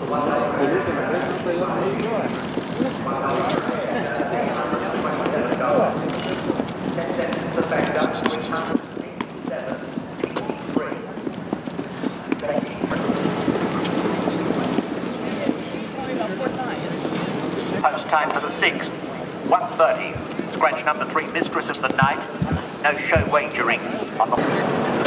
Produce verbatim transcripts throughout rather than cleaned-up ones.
Post time for the sixth, one thirty. Scratch number three, Mistress of the Night. No show wagering on the...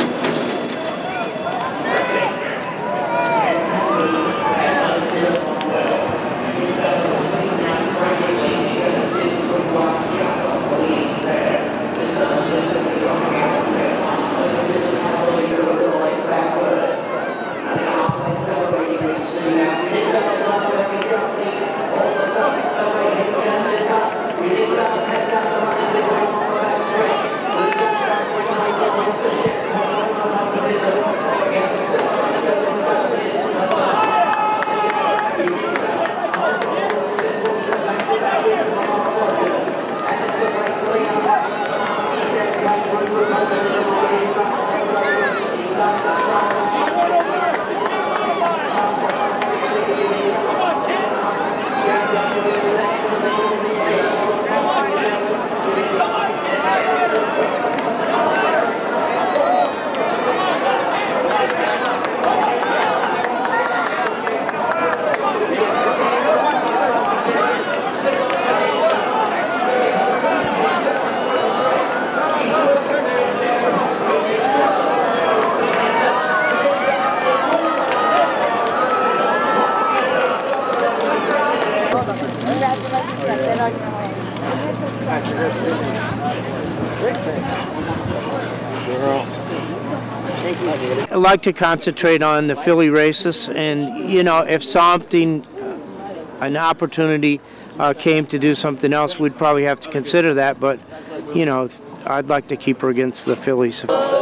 I like to concentrate on the filly races, and you know, if something, an opportunity uh, came to do something else, we'd probably have to consider that. But you know, I'd like to keep her against the fillies.